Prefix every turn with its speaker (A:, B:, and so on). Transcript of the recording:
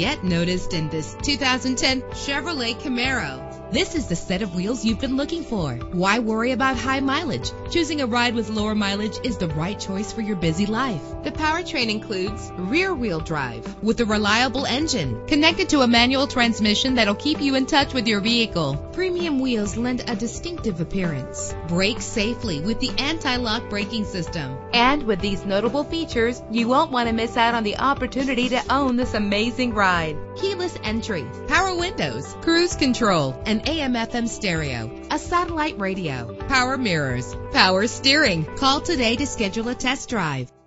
A: Get noticed in this 2010 Chevrolet Camaro. This is the set of wheels you've been looking for. Why worry about high mileage? Choosing a ride with lower mileage is the right choice for your busy life. The powertrain includes rear-wheel drive with a reliable engine connected to a manual transmission that'll keep you in touch with your vehicle. Premium wheels lend a distinctive appearance. Brake safely with the anti-lock braking system. And with these notable features, you won't want to miss out on the opportunity to own this amazing ride. Keyless entry, power windows, cruise control, an AM/FM stereo, a satellite radio, power mirrors, power steering. Call today to schedule a test drive.